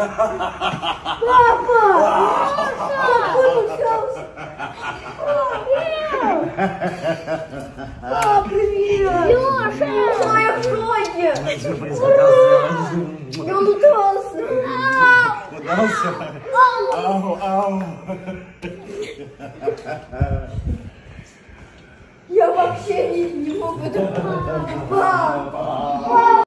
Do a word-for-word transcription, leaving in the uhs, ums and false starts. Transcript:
Папа! Папа, получался! Папа, привет! Леша! Леша, я в шоке! Я удался! Удался? Ау, ау! Я вообще не, не мог это... Папа!